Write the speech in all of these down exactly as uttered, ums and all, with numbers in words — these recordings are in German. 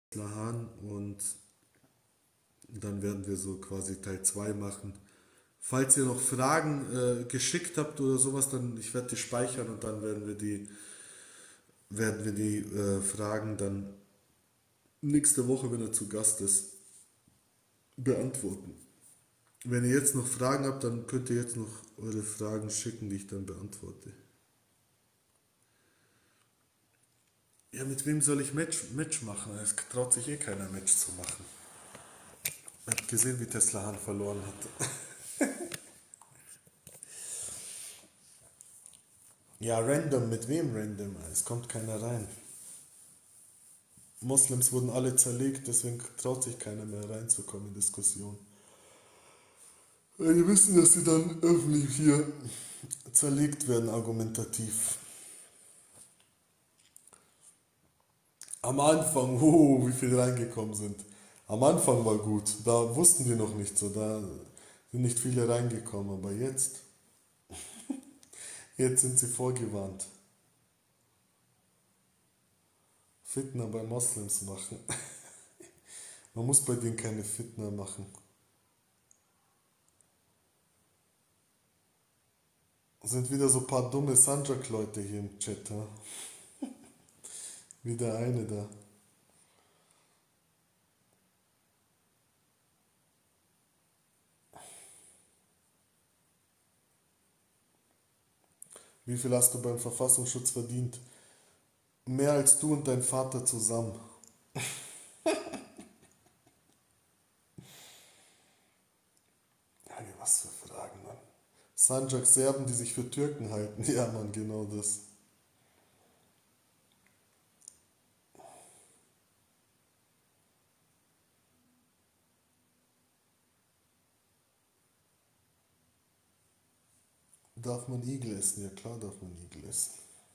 Hahn und dann werden wir so quasi Teil zwei machen. Falls ihr noch Fragen äh, geschickt habt oder sowas, dann ich werde die speichern und dann werden wir die, werden wir die äh, Fragen dann nächste Woche, wenn er zu Gast ist, beantworten. Wenn ihr jetzt noch Fragen habt, dann könnt ihr jetzt noch eure Fragen schicken, die ich dann beantworte. Ja, mit wem soll ich Match, Match machen? Es traut sich eh keiner Match zu machen. Ihr habt gesehen, wie Tesla Hahn verloren hat. Ja, random. Mit wem random? Es kommt keiner rein. Moslems wurden alle zerlegt, deswegen traut sich keiner mehr reinzukommen in Diskussion. Weil die wissen, dass sie dann öffentlich hier zerlegt werden, argumentativ. Am Anfang, oh, wie viele reingekommen sind. Am Anfang war gut, da wussten die noch nicht so, da sind nicht viele reingekommen, aber jetzt, jetzt sind sie vorgewarnt. Fitna bei Moslems machen. Man muss bei denen keine Fitna machen. Sind wieder so ein paar dumme Sanjak-Leute hier im Chat, ha? Wie der eine da. Wie viel hast du beim Verfassungsschutz verdient? Mehr als du und dein Vater zusammen. Ja, was für Fragen, Mann. Sanjak Serben, die sich für Türken halten. Ja, Mann, genau das. Darf man Igel essen? Ja, klar darf man Igel essen.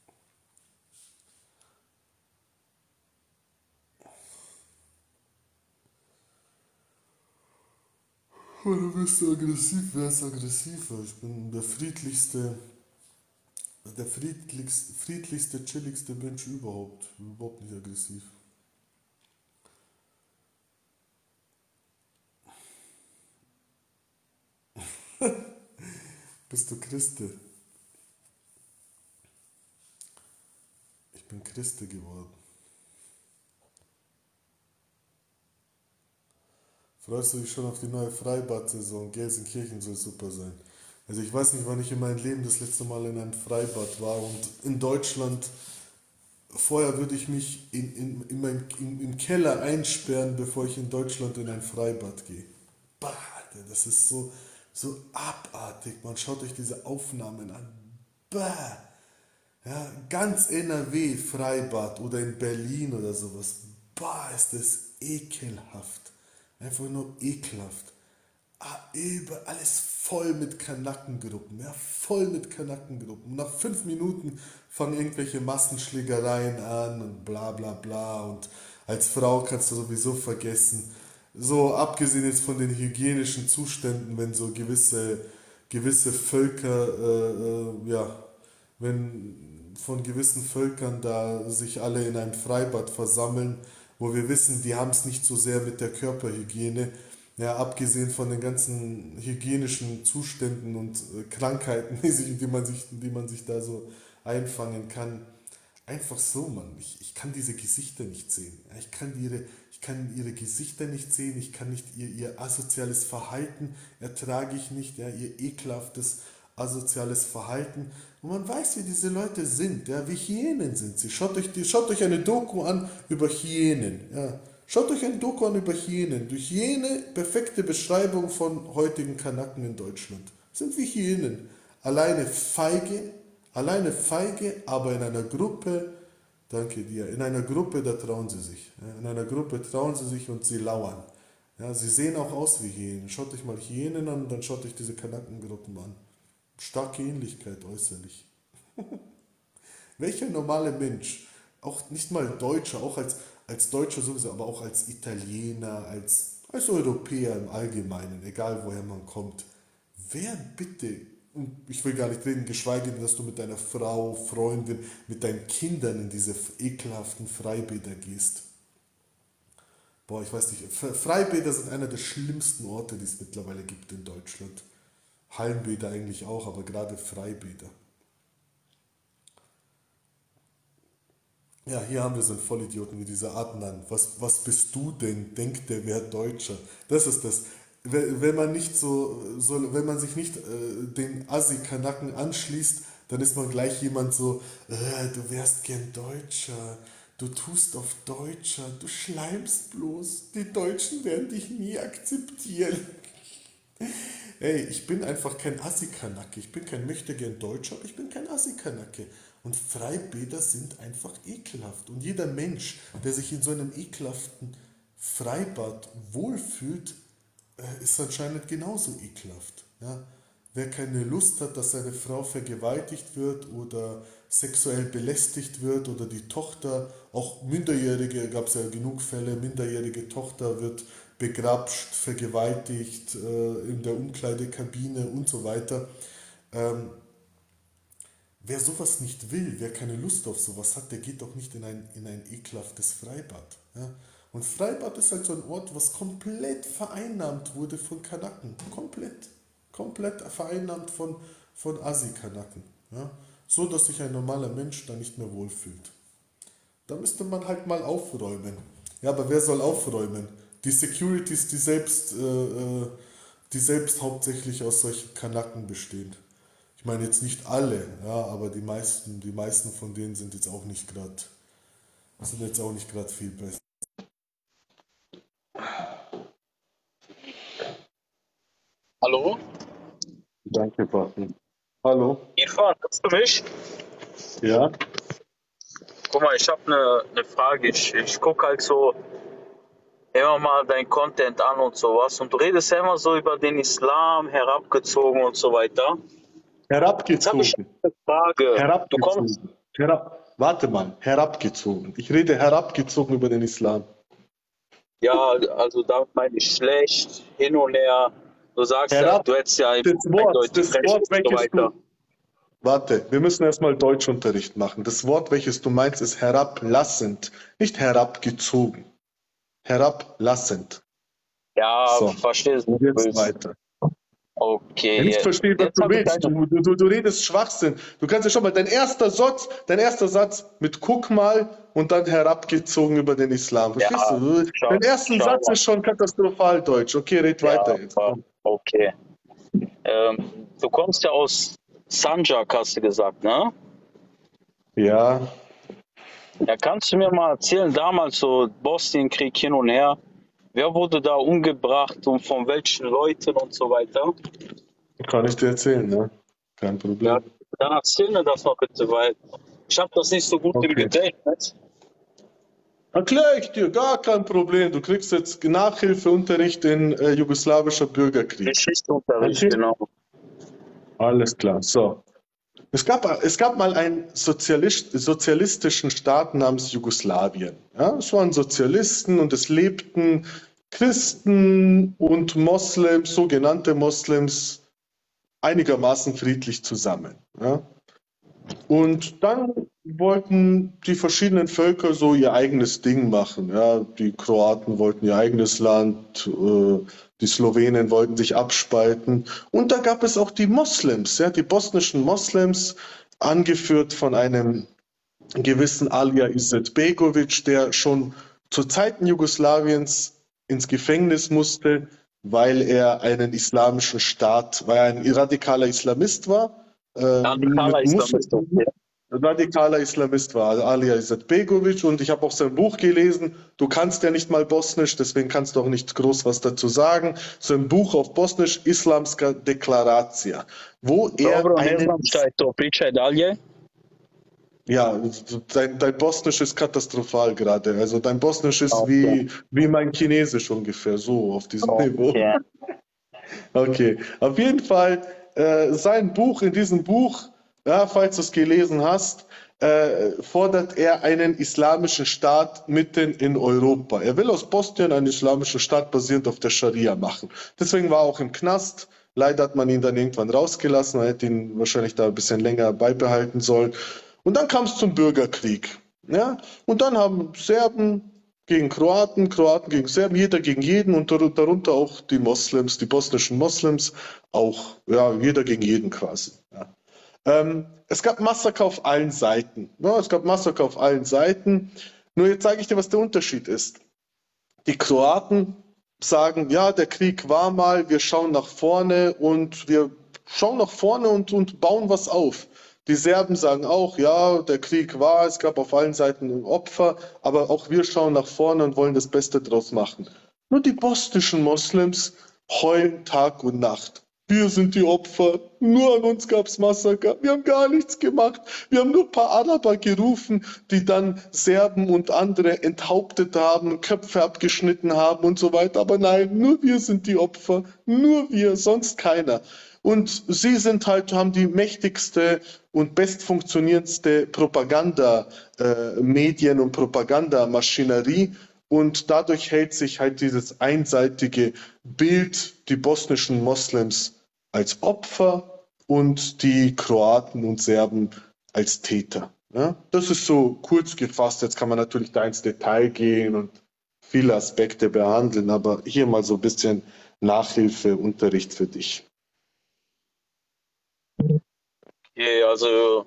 Oder bist du aggressiv? Wer ist aggressiver? Ich bin der friedlichste, der friedlichste, friedlichste, chilligste Mensch überhaupt. Überhaupt nicht aggressiv. Bist du Christe? Ich bin Christe geworden. Freust du dich schon auf die neue Freibad-Saison? Gelsenkirchen soll super sein. Also ich weiß nicht, wann ich in meinem Leben das letzte Mal in einem Freibad war und in Deutschland, vorher würde ich mich in, in, in mein, in, im Keller einsperren, bevor ich in Deutschland in ein Freibad gehe. Bah, Alter, das ist so, so abartig. Man schaut euch diese Aufnahmen an. Bah. Ja, ganz N R W Freibad oder in Berlin oder sowas. Bah, ist das ekelhaft. Einfach nur ekelhaft. Ah, über, alles voll mit Kanackengruppen. Ja, voll mit Kanackengruppen. Nach fünf Minuten fangen irgendwelche Massenschlägereien an und bla bla bla. Und als Frau kannst du sowieso vergessen. So, abgesehen jetzt von den hygienischen Zuständen, wenn so gewisse, gewisse Völker, äh, äh, ja, wenn von gewissen Völkern da sich alle in einem Freibad versammeln, wo wir wissen, die haben es nicht so sehr mit der Körperhygiene, ja, abgesehen von den ganzen hygienischen Zuständen und äh, Krankheiten, die, sich, die, man sich, die man sich da so einfangen kann. Einfach so, Mann. Ich, ich kann diese Gesichter nicht sehen. Ja, ich, kann ihre, ich kann ihre Gesichter nicht sehen. Ich kann nicht ihr, ihr asoziales Verhalten ertrage ich nicht. Ja, ihr ekelhaftes asoziales Verhalten. Und man weiß, wie diese Leute sind. Ja, wie Hyänen sind sie. Schaut euch, die, schaut euch eine Doku an über Hyänen. Ja. Schaut euch ein Doku an über Hyänen. Durch Hyäne, perfekte Beschreibung von heutigen Kanaken in Deutschland. Sind wie Hyänen. Alleine feige, alleine feige, aber in einer Gruppe, danke dir, in einer Gruppe, da trauen sie sich. Ja, in einer Gruppe trauen sie sich und sie lauern. Ja, sie sehen auch aus wie Hyänen. Schaut euch mal Hyänen an und dann schaut euch diese Kanakengruppen an. Starke Ähnlichkeit äußerlich. Welcher normale Mensch, auch nicht mal Deutscher, auch als, als Deutscher sowieso, aber auch als Italiener, als, als Europäer im Allgemeinen, egal woher man kommt, wer bitte, und ich will gar nicht reden, geschweige denn, dass du mit deiner Frau, Freundin, mit deinen Kindern in diese ekelhaften Freibäder gehst. Boah, ich weiß nicht, Fre- Freibäder sind einer der schlimmsten Orte, die es mittlerweile gibt in Deutschland. Hallenbäder eigentlich auch, aber gerade Freibäder. Ja, hier haben wir so einen Vollidioten wie dieser Adnan. Was, was bist du denn? Denkt der wäre Deutscher. Das ist das. Wenn wenn man nicht so, so wenn man sich nicht äh, den Assi-Kanaken anschließt, dann ist man gleich jemand so, äh, du wärst gern Deutscher, du tust auf Deutscher, du schleimst bloß, die Deutschen werden dich nie akzeptieren. Ey, ich bin einfach kein Assi-Kanacke. Ich bin kein möchtegern Deutscher, aber ich bin kein Assi-Kanacke. Und Freibäder sind einfach ekelhaft. Und jeder Mensch, der sich in so einem ekelhaften Freibad wohlfühlt, äh, ist anscheinend genauso ekelhaft. Ja? Wer keine Lust hat, dass seine Frau vergewaltigt wird oder sexuell belästigt wird oder die Tochter, auch Minderjährige, gab es ja genug Fälle, minderjährige Tochter wird begrapscht, vergewaltigt äh, in der Umkleidekabine und so weiter. Ähm, Wer sowas nicht will, wer keine Lust auf sowas hat, der geht doch nicht in ein, in ein ekelhaftes Freibad. Ja? Und Freibad ist halt so ein Ort, was komplett vereinnahmt wurde von Kanaken. Komplett. Komplett vereinnahmt von, von Assi-Kanaken. Ja? So, dass sich ein normaler Mensch da nicht mehr wohlfühlt. Da müsste man halt mal aufräumen. Ja, aber wer soll aufräumen? Die Securities, die selbst, äh, äh, die selbst hauptsächlich aus solchen Kanaken bestehen. Ich meine jetzt nicht alle, ja, aber die meisten, die meisten von denen sind jetzt auch nicht gerade, sind jetzt auch nicht gerade viel besser. Hallo? Danke, Paten. Hallo? Irfan, hörst du mich? Ja? Guck mal, ich habe eine ne Frage. Ich, ich gucke halt so immer mal dein Content an und sowas. Und du redest ja immer so über den Islam, herabgezogen und so weiter. Jetzt habe ich Herabgezogen. eine Frage. Du kommst, Herabgezogen. Herab. Warte mal, herabgezogen. Ich rede herabgezogen über den Islam. ja, also damit meine ich schlecht, hin und her. Du sagst ja, Herab, du hättest ja das Wort, eindeutig das recht Wort, und so welches weiter. du. Warte, wir müssen erstmal Deutschunterricht machen. Das Wort, welches du meinst, ist herablassend, nicht herabgezogen. Herablassend. Ja, So, verstehst du, und wie du jetzt willst. weiter. Ja, Okay, nicht jetzt, verstehen, was jetzt du habe ich willst. eine. Du, du, du, du redest Schwachsinn. Du kannst ja schon mal dein erster Satz, dein erster Satz mit guck mal und dann herabgezogen über den Islam. Ja, Verstehst du? Du- schau, Dein erster schau Satz mal. ist schon katastrophal deutsch. Okay, red weiter Ja, jetzt. wa- Komm. okay. Ähm, du kommst ja aus Sanjak, hast du gesagt, ne? Ja, Ja, kannst du mir mal erzählen, damals so Bosnienkrieg hin und her, wer wurde da umgebracht und von welchen Leuten und so weiter? kann ich dir erzählen, ne? Kein Ja, Problem. dann erzähl mir das mal bitte, weil ich habe das nicht so gut im Okay. Gedächtnis. Erkläre ich dir, gar kein Problem. Du kriegst jetzt Nachhilfeunterricht in äh, jugoslawischer Bürgerkrieg. Geschichtsunterricht, Okay? genau. Alles klar. So. Es gab, es gab mal einen Sozialist, sozialistischen Staat namens Jugoslawien. Ja, es waren Sozialisten und es lebten Christen und Moslems, sogenannte Moslems, einigermaßen friedlich zusammen. Ja. Und dann wollten die verschiedenen Völker so ihr eigenes Ding machen. Ja, die Kroaten wollten ihr eigenes Land, äh, die Slowenen wollten sich abspalten. Und da gab es auch die Moslems, ja, die bosnischen Moslems, angeführt von einem gewissen Alija Izetbegovic, der schon zu Zeiten Jugoslawiens ins Gefängnis musste, weil er einen islamischen Staat, weil er ein radikaler Islamist war, äh, Radikaler mit Islamist, Muslimen, okay. radikaler Islamist war, also Alija Izetbegovic. Und ich habe auch sein Buch gelesen. Du kannst ja nicht mal Bosnisch, deswegen kannst du auch nicht groß was dazu sagen. Sein Buch auf Bosnisch, Islamska Deklaracija, wo er Dobro, ne einen znam šta je to, pričaj dalje. ja, dein, dein Bosnisch ist katastrophal gerade. Also dein Bosnisch ist Okay, wie, wie mein Chinesisch ungefähr, so auf diesem Niveau. okay. Okay, auf jeden Fall äh, sein Buch, in diesem Buch, ja, falls du es gelesen hast, äh, fordert er einen islamischen Staat mitten in Europa. Er will aus Bosnien einen islamischen Staat basierend auf der Scharia machen. Deswegen war er auch im Knast. Leider hat man ihn dann irgendwann rausgelassen. Man hätte ihn wahrscheinlich da ein bisschen länger beibehalten sollen. Und dann kam es zum Bürgerkrieg. Ja? Und dann haben Serben gegen Kroaten, Kroaten gegen Serben, jeder gegen jeden und dar- darunter auch die Moslems, die bosnischen Moslems, auch, ja, jeder gegen jeden quasi. Ja. Ähm, es gab Massaker auf allen Seiten. Ja, es gab Massaker auf allen Seiten. Nur jetzt sage ich dir, was der Unterschied ist. Die Kroaten sagen, ja, der Krieg war mal, wir schauen nach vorne und wir schauen nach vorne und, und bauen was auf. Die Serben sagen auch, ja, der Krieg war, es gab auf allen Seiten Opfer, aber auch wir schauen nach vorne und wollen das Beste draus machen. Nur die bosnischen Moslems heulen Tag und Nacht. Wir sind die Opfer, nur an uns gab's Massaker, wir haben gar nichts gemacht, wir haben nur ein paar Araber gerufen, die dann Serben und andere enthauptet haben, Köpfe abgeschnitten haben und so weiter, aber nein, nur wir sind die Opfer, nur wir, sonst keiner. Und sie sind halt, haben die mächtigste und bestfunktionierendste Propaganda, äh, Medien- und Propagandamaschinerie. Und dadurch hält sich halt dieses einseitige Bild, die bosnischen Moslems als Opfer und die Kroaten und Serben als Täter. Ja, das ist so kurz gefasst. Jetzt kann man natürlich da ins Detail gehen und viele Aspekte behandeln, aber hier mal so ein bisschen Nachhilfe, Unterricht für dich. Okay, also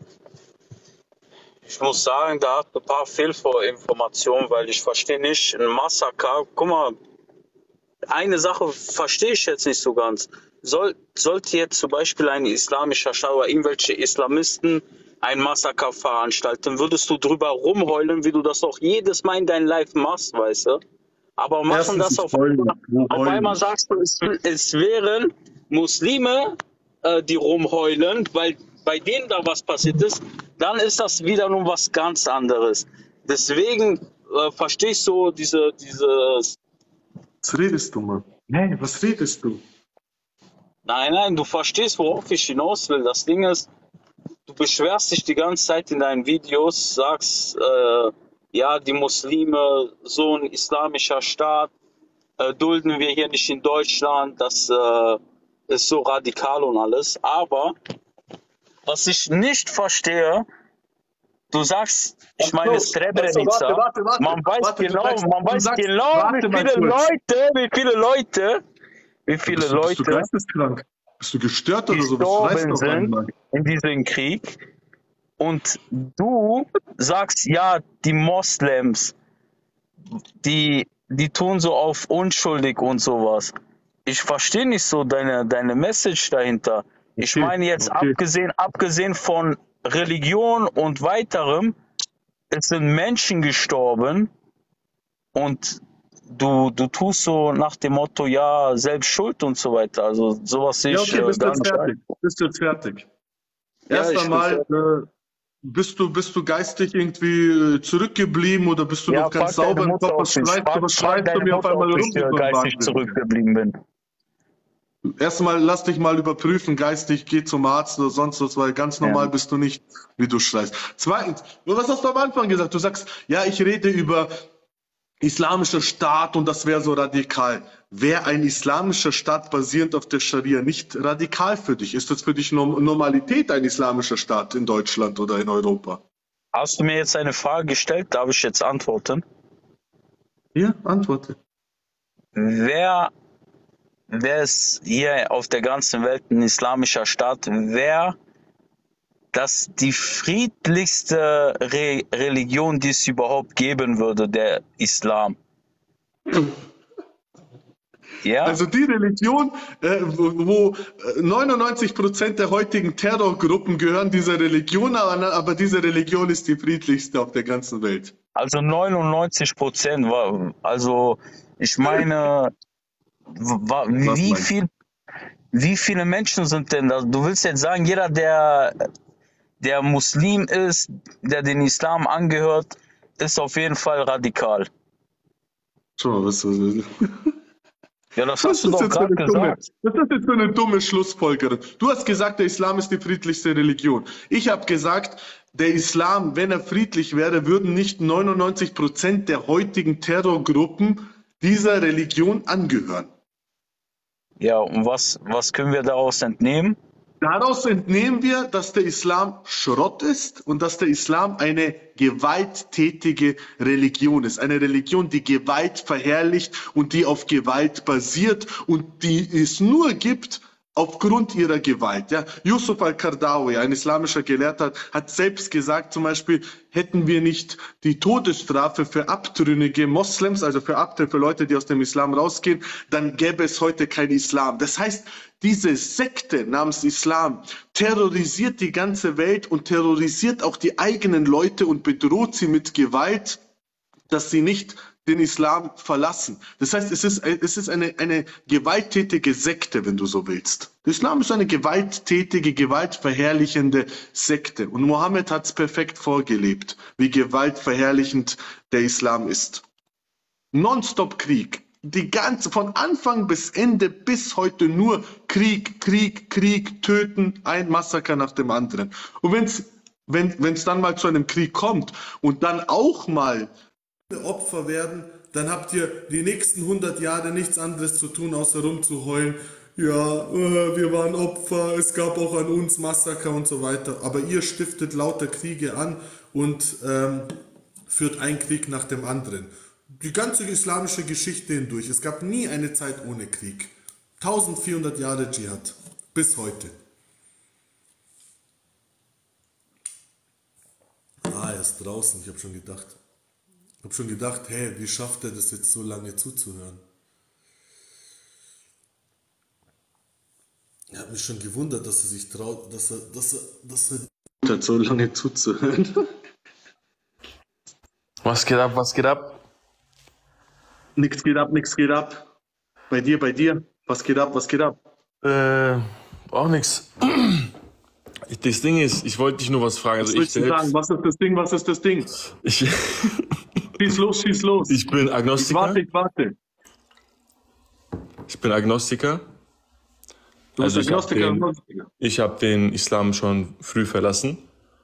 ich muss sagen, da hat ein paar Fehlinformationen, weil ich verstehe nicht, ein Massaker, guck mal, eine Sache verstehe ich jetzt nicht so ganz. Soll, sollte jetzt zum Beispiel ein islamischer Staat oder irgendwelche Islamisten ein Massaker veranstalten, würdest du drüber rumheulen, wie du das auch jedes Mal in deinem Live machst, weißt du? Aber machen Erstens, das ich auf heule einmal, nicht. Wo auf heule einmal ich? sagst du, es, es wären Muslime, äh, die rumheulen, weil bei denen da was passiert ist, dann ist das wieder nun was ganz anderes. Deswegen äh, verstehst du diese, dieses. Was redest du, Mann? Hey, was redest du? Nein, nein, du verstehst, worauf ich hinaus will. Das Ding ist, du beschwerst dich die ganze Zeit in deinen Videos, sagst, äh, ja, die Muslime, so ein islamischer Staat, äh, dulden wir hier nicht in Deutschland, das äh, ist so radikal und alles. Aber was ich nicht verstehe, du sagst, Ach ich meine so, ach so, warte, Srebrenica, warte, warte, man weiß warte, du genau, sagst, man du weiß sagst, genau, wie warte mal viele kurz. Leute, wie viele Leute, wie viele Bist du, bist du Leute geisteskrank? Bist du gestört oder so? Was schreist gestorben du auf sind einmal? in diesem Krieg. Und du sagst, ja, die Moslems, die, die tun so auf unschuldig und sowas. Ich verstehe nicht so deine, deine Message dahinter. Ich Okay, meine jetzt okay. abgesehen, abgesehen von Religion und weiterem, es sind Menschen gestorben und du, du tust so nach dem Motto, ja, selbst schuld und so weiter. Also sowas sehe Ja, ich okay, äh, bist du gar jetzt nicht ein. fertig? Bist du jetzt fertig? Ja, Erst ich bin einmal, fertig. äh, bist du, bist du geistig irgendwie äh, zurückgeblieben oder bist du Ja, noch ganz frag deine sauber im Mutter, Kopf? Was ob ich, schreist du, frag, was frag schreist du deine mir auf Mutter, einmal ob ich rum wie äh, so ein geistig Wahnsinniger? zurückgeblieben bin. Erstmal lass dich mal überprüfen, geistig, geh zum Arzt oder sonst was, weil ganz Ja. normal bist du nicht, wie du schreist. Zweitens, was hast du am Anfang gesagt? Du sagst, ja, ich rede über islamischer Staat und das wäre so radikal. Wäre ein islamischer Staat basierend auf der Scharia nicht radikal für dich? Ist das für dich Norm- Normalität, ein islamischer Staat in Deutschland oder in Europa? Hast du mir jetzt eine Frage gestellt? Darf ich jetzt antworten? Ja, antworte. Wer, wer ist hier auf der ganzen Welt ein islamischer Staat? Wer das die friedlichste Re Religion, die es überhaupt geben würde, der Islam? Ja? Also die Religion, äh, wo, wo neunundneunzig Prozent der heutigen Terrorgruppen gehören dieser Religion, aber, aber diese Religion ist die friedlichste auf der ganzen Welt. Also neunundneunzig Prozent. Also ich meine, wa- Was wie meinst du? viel, wie viele Menschen sind denn da? Du willst jetzt sagen, jeder, der, der Muslim ist, der den Islam angehört, ist auf jeden Fall radikal. Schau mal, was, was, Ja, das was hast du ist doch jetzt für gerade eine dumme, gesagt. was ist jetzt für eine dumme Schlussfolgerung? Du hast gesagt, der Islam ist die friedlichste Religion. Ich habe gesagt, der Islam, wenn er friedlich wäre, würden nicht neunundneunzig Prozent der heutigen Terrorgruppen dieser Religion angehören. Ja, und was, was können wir daraus entnehmen? Daraus entnehmen wir, dass der Islam Schrott ist und dass der Islam eine gewalttätige Religion ist. Eine Religion, die Gewalt verherrlicht und die auf Gewalt basiert und die es nur gibt aufgrund ihrer Gewalt. Ja, Yusuf al-Qaradawi, ein islamischer Gelehrter, hat selbst gesagt, zum Beispiel, hätten wir nicht die Todesstrafe für abtrünnige Moslems, also für Abtrünne, für Leute, die aus dem Islam rausgehen, dann gäbe es heute kein Islam. Das heißt, diese Sekte namens Islam terrorisiert die ganze Welt und terrorisiert auch die eigenen Leute und bedroht sie mit Gewalt, dass sie nicht den Islam verlassen. Das heißt, es ist, es ist eine, eine gewalttätige Sekte, wenn du so willst. Der Islam ist eine gewalttätige, gewaltverherrlichende Sekte. Und Mohammed hat es perfekt vorgelebt, wie gewaltverherrlichend der Islam ist. Nonstop Krieg. Die ganze, von Anfang bis Ende bis heute nur Krieg, Krieg, Krieg, Töten, ein Massaker nach dem anderen. Und wenn's, wenn es dann mal zu einem Krieg kommt und dann auch mal Opfer werden, dann habt ihr die nächsten hundert Jahre nichts anderes zu tun, außer rumzuheulen. Ja, äh, wir waren Opfer, es gab auch an uns Massaker und so weiter. Aber ihr stiftet lauter Kriege an und ähm, führt einen Krieg nach dem anderen. Die ganze islamische Geschichte hindurch. Es gab nie eine Zeit ohne Krieg. eintausendvierhundert Jahre Dschihad. Bis heute. Ah, er ist draußen. Ich habe schon gedacht. Ich habe schon gedacht, hey, wie schafft er das jetzt so lange zuzuhören? Er hat mich schon gewundert, dass er sich traut, dass er, dass er, dass er hat so lange zuzuhören. Was geht ab, was geht ab? Nichts geht ab, nichts geht ab. Bei dir, bei dir. Was geht ab, was geht ab? Äh, auch nichts. Das Ding ist, ich wollte dich nur was fragen. Was Also ich willst du selbst, sagen? Was ist das Ding, was ist das Ding? ich, Schieß los, schieß los. ich bin Ich Agnostiker. warte, ich warte. Ich bin Agnostiker. Du bist Also ich habe Agnostiker und den, Agnostiker. ich hab den Islam schon früh verlassen.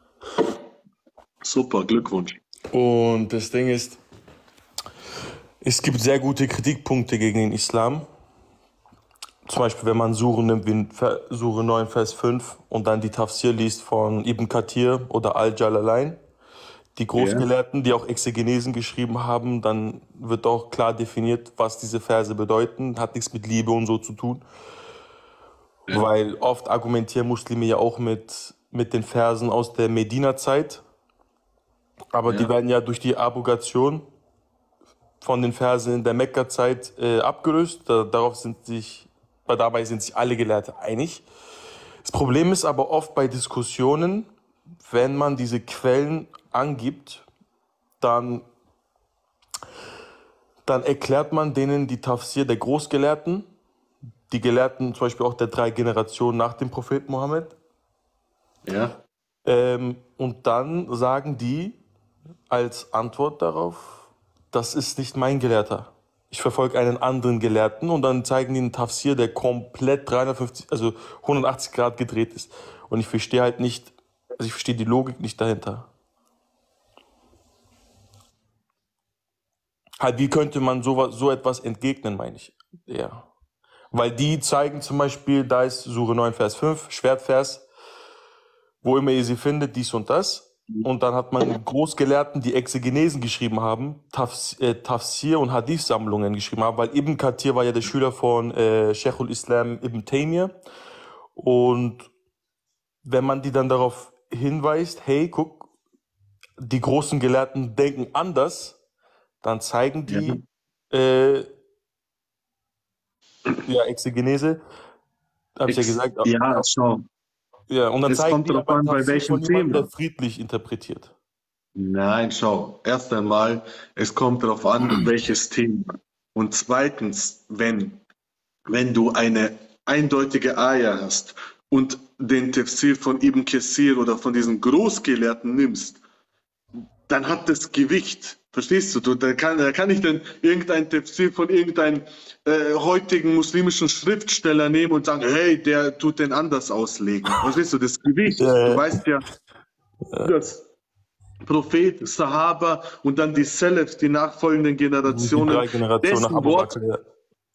Super, Glückwunsch. Und das Ding ist, es gibt sehr gute Kritikpunkte gegen den Islam. Zum Beispiel, wenn man Suren nimmt, wie Ver- Sure neun, Vers fünf und dann die Tafsir liest von Ibn Kathir oder Al-Jalalain, die Großgelehrten, die auch Exegenesen geschrieben haben, dann wird auch klar definiert, was diese Verse bedeuten. Hat nichts mit Liebe und so zu tun. Ja. Weil oft argumentieren Muslime ja auch mit, mit den Versen aus der Medina-Zeit. Aber die Ja. werden ja durch die Abrogation von den Versen in der Mekka-Zeit äh, abgelöst. Da, darauf sind sich, dabei sind sich alle Gelehrte einig. Das Problem ist aber oft bei Diskussionen, wenn man diese Quellen angibt, dann, dann erklärt man denen die Tafsir der Großgelehrten, die Gelehrten zum Beispiel auch der drei Generationen nach dem Propheten Mohammed. Ja. Ähm, und dann sagen die als Antwort darauf, das ist nicht mein Gelehrter. Ich verfolge einen anderen Gelehrten und dann zeigen die einen Tafsir, der komplett dreihundertfünfzig, also hundertachtzig Grad gedreht ist. Und ich verstehe halt nicht, also ich verstehe die Logik nicht dahinter. Halt, wie könnte man so, so etwas entgegnen, meine ich. Ja. Weil die zeigen zum Beispiel, da ist Sure neun, Vers fünf, Schwertvers, wo immer ihr sie findet, dies und das. Und dann hat man Großgelehrten, die Exegenesen geschrieben haben, Tafs, äh, Tafsir und Hadith-Sammlungen geschrieben haben, weil Ibn Kathir war ja der Schüler von äh, Sheikhul Islam Ibn Taymiyyah. Und wenn man die dann darauf hinweist, hey, guck, die großen Gelehrten denken anders, dann zeigen die äh, ja, Exegenese, habe ich ja Ex gesagt. ja, schau. Ja, und dann Es zeigen kommt die drauf aber an, bei Tafsir welchem von jemandem, der Thema. friedlich interpretiert. Nein, schau. Erst einmal, es kommt darauf an, welches Thema. Und zweitens, wenn, wenn du eine eindeutige Ayah hast und den Tafsir von Ibn Kathir oder von diesen Großgelehrten nimmst, dann hat das Gewicht. Verstehst du? du da, kann, da kann ich dann irgendein Tafsir von irgendeinem äh, heutigen muslimischen Schriftsteller nehmen und sagen, hey, der tut den anders auslegen. Verstehst du? Das Gewicht. Ja, Du weißt ja, dass Prophet, Sahaba und dann die Salaf, die nachfolgenden die Generationen, drei Generationen nach dessen Abu Wort, Bakr. Ja.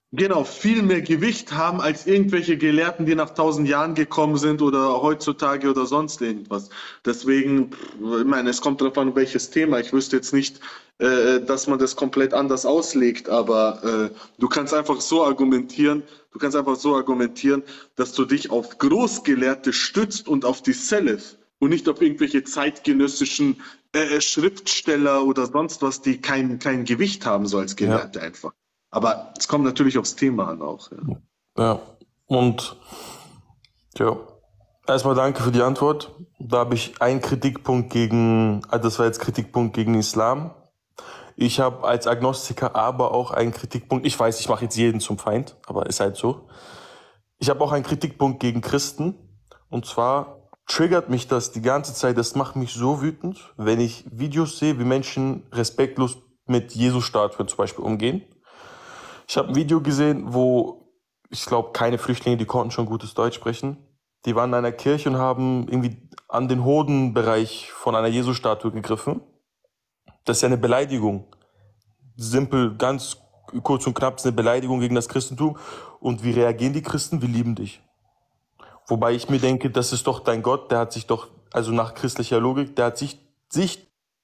genau, viel mehr Gewicht haben als irgendwelche Gelehrten, die nach tausend Jahren gekommen sind oder heutzutage oder sonst irgendwas. Deswegen, ich meine, es kommt darauf an, welches Thema. Ich wüsste jetzt nicht, äh, dass man das komplett anders auslegt, aber äh, du kannst einfach so argumentieren, du kannst einfach so argumentieren, dass du dich auf Großgelehrte stützt und auf die Salaf und nicht auf irgendwelche zeitgenössischen äh, Schriftsteller oder sonst was, die kein, kein Gewicht haben, so als Ja, Gelehrte einfach. Aber es kommt natürlich aufs Thema an auch. Ja. ja. Und ja, erstmal danke für die Antwort. Da habe ich einen Kritikpunkt gegen, ah, das war jetzt Kritikpunkt gegen Islam. Ich habe als Agnostiker aber auch einen Kritikpunkt, ich weiß, ich mache jetzt jeden zum Feind, aber ist halt so. Ich habe auch einen Kritikpunkt gegen Christen. Und zwar triggert mich das die ganze Zeit, das macht mich so wütend, wenn ich Videos sehe, wie Menschen respektlos mit Jesus-Statuen zum Beispiel umgehen. Ich habe ein Video gesehen, wo, ich glaube, keine Flüchtlinge, die konnten schon gutes Deutsch sprechen. Die waren in einer Kirche und haben irgendwie an den Hodenbereich von einer Jesus-Statue gegriffen. Das ist ja eine Beleidigung. Simpel, ganz kurz und knapp, ist eine Beleidigung gegen das Christentum. Und wie reagieren die Christen? Wir lieben dich. Wobei ich mir denke, das ist doch dein Gott, der hat sich doch, also nach christlicher Logik, der hat sich, sich,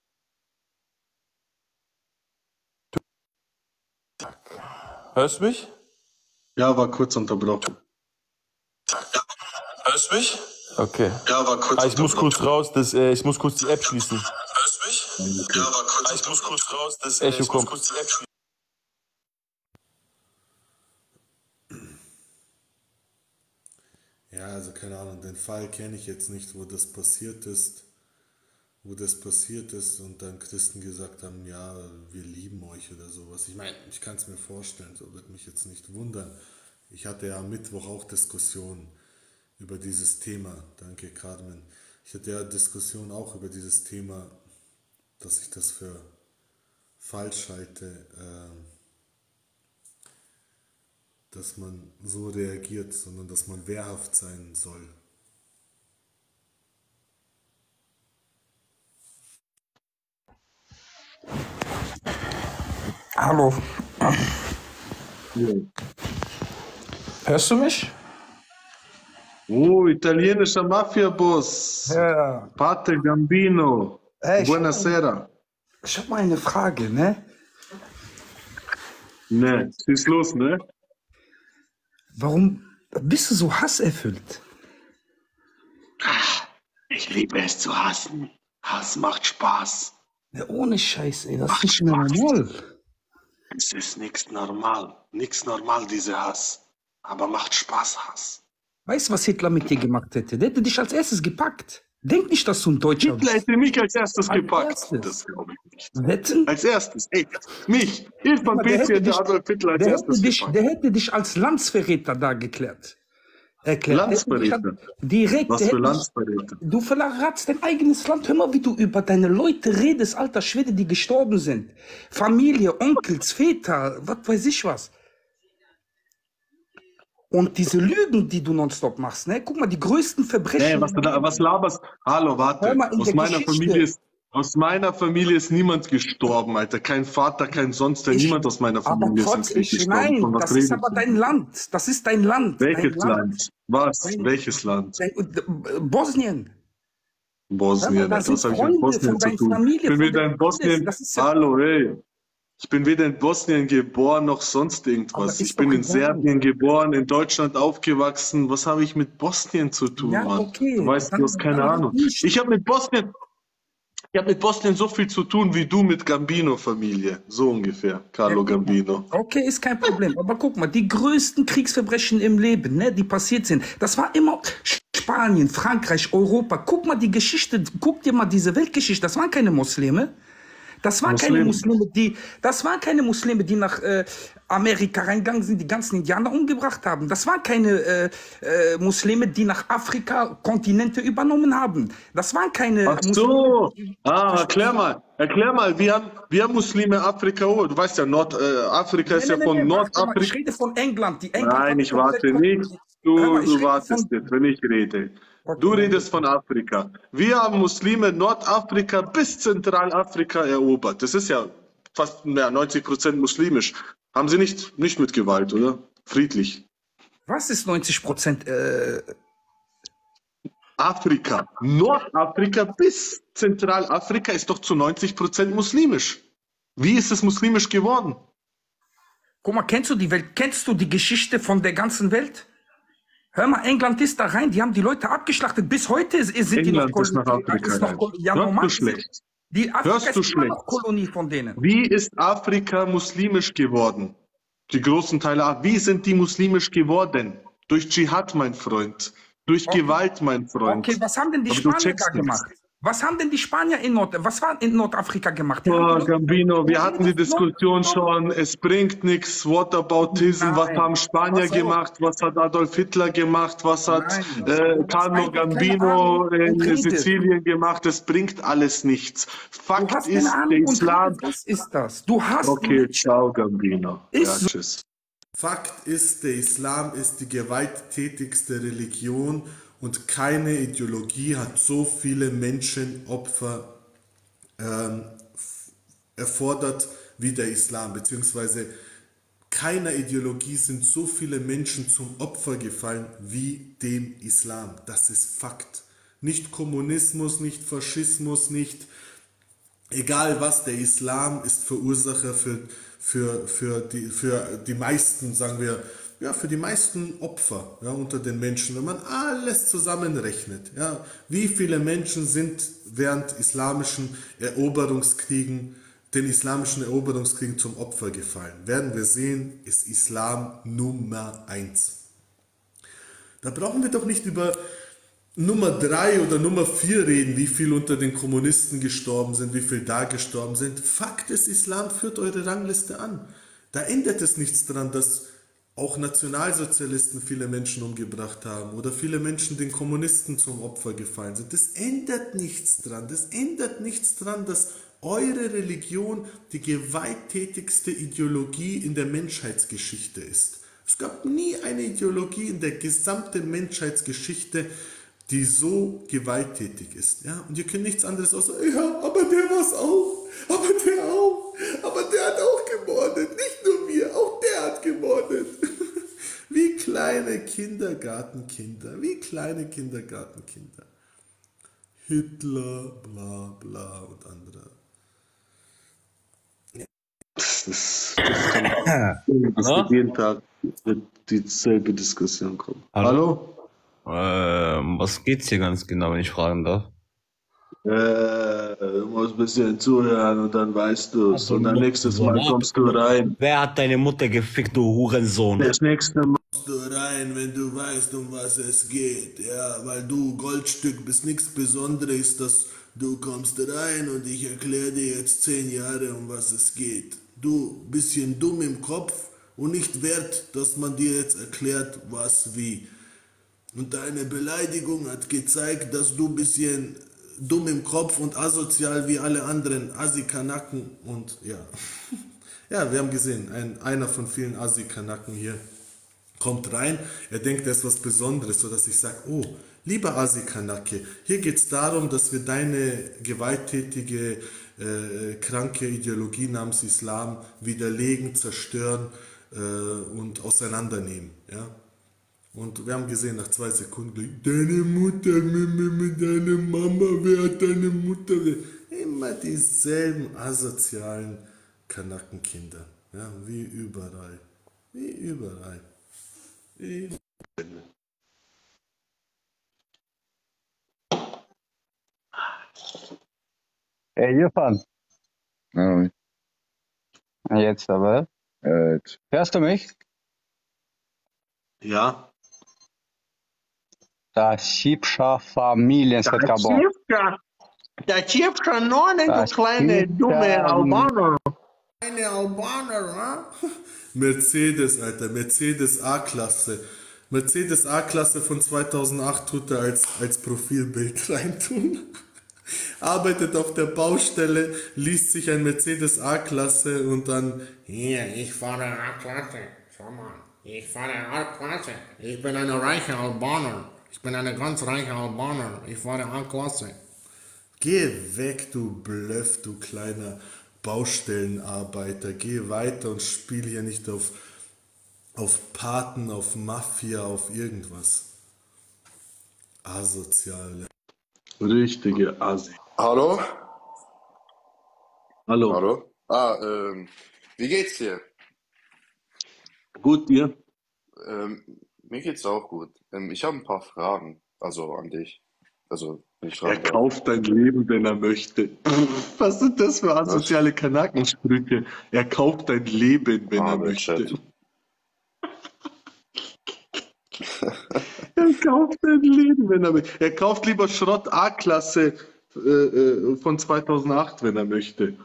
hörst du mich? Ja, war kurz unterbrochen. Hörst du mich? Okay. Ja, war kurz Ah, ich muss kurz raus, das, äh, ich muss kurz die App schließen. Hörst du mich? Okay. Ja, war kurz Ah, ich muss kurz raus, das, äh, Echo Ich muss kommt. kurz die App schließen. Ja, also keine Ahnung, den Fall kenne ich jetzt nicht, wo das passiert ist, wo das passiert ist und dann Christen gesagt haben, ja, wir lieben euch oder sowas. Ich meine, ich kann es mir vorstellen, so wird mich jetzt nicht wundern. Ich hatte ja am Mittwoch auch Diskussionen über dieses Thema. Danke, Carmen. Ich hatte ja Diskussionen auch über dieses Thema, dass ich das für falsch halte, ähm, dass man so reagiert, sondern dass man wehrhaft sein soll. Hallo, Ja. hörst du mich? Oh, italienischer Mafia-Boss. Ja. Pate Gambino. Ey, ich habe Buonasera. hab mal eine Frage, ne? Ne, schieß los, ne? Warum bist du so hasserfüllt? Ich liebe es zu hassen. Hass macht Spaß. Ja, ohne Scheiß, ey, das ist Macht nicht mehr Spaß. normal. Es ist nichts normal. Nichts normal, dieser Hass. Aber macht Spaß, Hass. Weißt du, was Hitler mit dir gemacht hätte? Der hätte dich als erstes gepackt. Denk nicht, dass du ein Deutscher Hitler bist. hätte mich als erstes Als gepackt. erstes. Das glaube ich nicht. Wetten? Als erstes. Ey, mich. Irfan Guck mal, der Petri hätte hätte dich, Adolf Hitler als der hätte erstes dich, gepackt. der hätte dich als Landsverräter da geklärt. Erklärt. Der hätte dich Landsverräter. als- direkt, Was der für hätte dich, Landsverräter. du verratst dein eigenes Land. Hör mal, wie du über deine Leute redest, alter Schwede, die gestorben sind. Familie, Onkels, Väter, was weiß ich was. Und diese Lügen, die du nonstop machst, ne? Guck mal, die größten Ey, Verbrechen. was, du da, was laberst? Hallo, Hör warte. mal, in Aus der meiner Geschichte. Familie ist, aus meiner Familie ist niemand gestorben, Alter. Kein Vater, kein sonst, Ich, niemand aus meiner aber Familie ist im trotzdem, Krieg gestorben. nein, Von was das ist redest aber du? dein Land. Das ist dein Land. Dein Welches Land. Land? Was? Dein, Welches Land? dein, äh, Bosnien. Hör mal, Bosnien, da Alter. sind Was habe ich mit Freunde Bosnien von zu deiner tun? Ich Familie, bin von weder der in Bosnien. Das ist ja, Hallo, ey. Ich bin weder in Bosnien geboren noch sonst aber irgendwas. Ich ist bin doch in egal. Serbien geboren, in Deutschland aufgewachsen. Was habe ich mit Bosnien zu tun, Ja, Mann? Du okay, weißt, du dann, hast keine dann halt Ahnung. nicht. Ich habe mit Bosnien, ich habe mit Bosnien so viel zu tun wie du mit Gambino-Familie. So ungefähr, Ja, Carlo guck mal. Gambino. Okay, ist kein Problem. Aber guck mal, die größten Kriegsverbrechen im Leben, ne, die passiert sind, das war immer Spanien, Frankreich, Europa. Guck mal die Geschichte, guck dir mal diese Weltgeschichte. Das waren keine Muslime. Das waren keine Muslime. Muslime, die, das waren keine Muslime, die nach äh, Amerika reingegangen sind, die ganzen Indianer umgebracht haben. Das waren keine äh, äh, Muslime, die nach Afrika Kontinente übernommen haben. Das waren keine Ach Muslime. so. Ah, erklär mal. Erklär mal, wie haben, wie haben Muslime Afrika, oh, du weißt ja, Nordafrika äh, ist Nein, ja nein, von nein, nein, warte mal, ich Nordafrika. rede von England. Die England Nein, hatte ich komplett. warte nicht. Hör Du, mal, ich du rede wartest von. jetzt, wenn ich rede. Okay, Du mein redest Lieber. von Afrika. Wir haben Muslime Nordafrika bis Zentralafrika erobert. Das ist ja fast ja, neunzig Prozent muslimisch. Haben sie nicht, nicht mit Gewalt, oder? Friedlich. Was ist neunzig Prozent? Äh, Afrika, Nordafrika bis Zentralafrika ist doch zu neunzig Prozent muslimisch. Wie ist es muslimisch geworden? guck mal, kennst du die Welt? Kennst du die Geschichte von der ganzen Welt? Hör mal, England ist da rein, die haben die Leute abgeschlachtet. Bis heute sind die noch England ist nach Kolonie. Afrika Ist noch rein. Kol- ja, Hörst normal. du schlecht? Die Afrika Hörst du ist immer noch schlecht? Kolonie von denen. Wie ist Afrika muslimisch geworden? Die großen Teile, Af- wie sind die muslimisch geworden? Durch Dschihad, mein Freund. Durch Okay. Gewalt, mein Freund. Okay, was haben denn die Aber du Spanier checkst da gemacht? Was haben denn die Spanier in Nord, was war in Nordafrika gemacht? Die haben Oh, die Leute- Gambino, wir hatten die Diskussion schon, es bringt nichts, Whataboutism, was Nein. haben Spanier Pass auf. gemacht, was hat Adolf Hitler gemacht, was hat Nein. äh, Du hast Carlo eigentlich keine Gambino Ahnung und in redest. Sizilien gemacht, es bringt alles nichts. Du Fakt hast ist, keine Ahnung der und Islam... redest. Das ist das. Du hast Okay, ciao, Gambino. Ist Ja, so. tschüss. Fakt ist, der Islam ist die gewalttätigste Religion und keine Ideologie hat so viele Menschenopfer ähm, f- erfordert wie der Islam, beziehungsweise keiner Ideologie sind so viele Menschen zum Opfer gefallen wie dem Islam. Das ist Fakt. Nicht Kommunismus, nicht Faschismus, nicht egal was, der Islam ist Verursacher für, für, für, die, für die meisten, sagen wir, ja, für die meisten Opfer ja, unter den Menschen, wenn man alles zusammenrechnet. Ja, wie viele Menschen sind während islamischen Eroberungskriegen, den islamischen Eroberungskriegen zum Opfer gefallen? Werden wir sehen, ist Islam Nummer eins. Da brauchen wir doch nicht über Nummer drei oder Nummer vier reden, wie viel unter den Kommunisten gestorben sind, wie viel da gestorben sind. Fakt ist, Islam führt eure Rangliste an. Da ändert es nichts daran, dass auch Nationalsozialisten viele Menschen umgebracht haben oder viele Menschen den Kommunisten zum Opfer gefallen sind. Das ändert nichts dran. Das ändert nichts dran, dass eure Religion die gewalttätigste Ideologie in der Menschheitsgeschichte ist. Es gab nie eine Ideologie in der gesamten Menschheitsgeschichte, die so gewalttätig ist. Ja? Und ihr könnt nichts anderes außer, ja, aber der war's auch, aber der auch, aber der hat auch gemordet, nicht nur wir, auch der hat gemordet. Wie kleine Kindergartenkinder, wie kleine Kindergartenkinder. Hitler, bla bla und andere. Das, ist, das kann, das wird jeden Tag wird dieselbe Diskussion kommen. Hallo? Hallo? Ähm, was geht's hier ganz genau, wenn ich fragen darf? Äh, du musst ein bisschen zuhören und dann weißt du es. Also, Und dann nächstes Mal wer- kommst du rein. Wer hat deine Mutter gefickt, du Hurensohn? Das nächste Mal. Kommst du rein, wenn du weißt, um was es geht, ja, weil du Goldstück bist, nichts Besonderes, dass du kommst rein und ich erkläre dir jetzt zehn Jahre, um was es geht. Du, bisschen dumm im Kopf und nicht wert, dass man dir jetzt erklärt, was wie. Und deine Beleidigung hat gezeigt, dass du bisschen dumm im Kopf und asozial wie alle anderen Assi-Kanaken und ja. Ja, wir haben gesehen, ein, einer von vielen Assi-Kanaken hier kommt rein, er denkt, er ist was Besonderes, sodass ich sage, oh, lieber Assi-Kanake, hier geht es darum, dass wir deine gewalttätige, äh, kranke Ideologie namens Islam widerlegen, zerstören äh, und auseinandernehmen, ja. Und wir haben gesehen, nach zwei Sekunden, deine Mutter, mit deine Mama, wer hat deine Mutter? Immer dieselben asozialen Kanakenkinder. Ja, wie überall. Wie überall. Wie Ey, Irfan. Ja, Jetzt aber. evet. Hörst du mich? Ja. Da Schiebscher Familienverkabon. Der Tschipscher Norden, Das du kleine, gibt dumme ja- Albaner. Eine Albaner, ha? Mercedes, Alter, Mercedes A-Klasse. Mercedes A-Klasse von zweitausendacht tut er als, als Profilbild reintun. Arbeitet auf der Baustelle, liest sich ein Mercedes A-Klasse und dann, hier, ich fahre A-Klasse, schau mal, ich fahre A-Klasse, ich bin eine reiche Albaner, ich bin eine ganz reiche Albaner, ich fahre A-Klasse. Geh weg, du Bluff, du kleiner Baustellenarbeiter. Geh weiter und spiel hier nicht auf, auf Paten, auf Mafia, auf irgendwas. Asoziale. Richtige Asi. Hallo? Hallo. Hallo? Ah, ähm, wie geht's dir? Gut, dir? Ähm, mir geht's auch gut. Ähm, ich habe ein paar Fragen, also an dich. Also, wenn ich fragen Er darf. kauft dein Leben, wenn er möchte. Was sind das für Was? asoziale Kanakensprüche? Er kauft dein Leben, wenn er Ah, der möchte. Chat. Er kauft dein Leben, wenn er möchte. Er kauft lieber Schrott A-Klasse äh, äh, von zweitausendacht, wenn er möchte.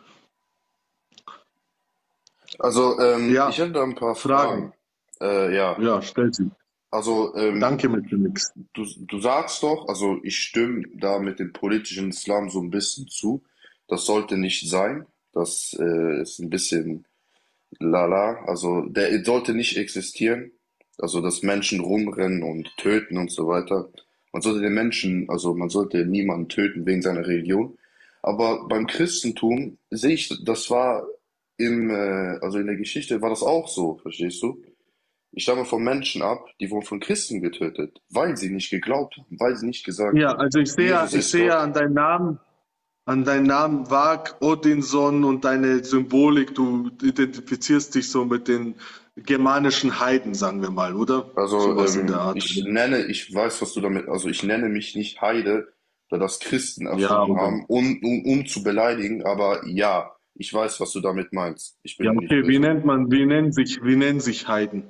Also, ähm, ich Ja, hätte da ein paar Fragen. Fragen. Äh, ja. Ja, stell sie. Also, ähm, Danke mit dem Nix. du, du sagst doch, also ich stimme da mit dem politischen Islam so ein bisschen zu. Das sollte nicht sein. Das äh, ist ein bisschen lala. Also, der sollte nicht existieren. Also, dass Menschen rumrennen und töten und so weiter. Man sollte den Menschen, also man sollte niemanden töten wegen seiner Religion. Aber beim Christentum sehe ich, das war im, äh, also in der Geschichte war das auch so, verstehst du? Ich stamme von Menschen ab, die wurden von Christen getötet, weil sie nicht geglaubt haben, weil sie nicht gesagt Ja, haben, also ich sehe ja, Jesus ich ist sehe ja Gott. an deinem Namen, an deinem Namen Vag, Odinson und deine Symbolik, du identifizierst dich so mit den germanischen Heiden, sagen wir mal, oder? Also Sowas in der ähm, Art. ich nenne, ich weiß, was du damit, also ich nenne mich nicht Heide, da das Christen Ja, erfunden oder? haben, um, um, um zu beleidigen, aber ja, ich weiß, was du damit meinst. Ich bin Ja, dir nicht okay, wie böse. nennt man, wie nennen sich, wie nennen sich Heiden?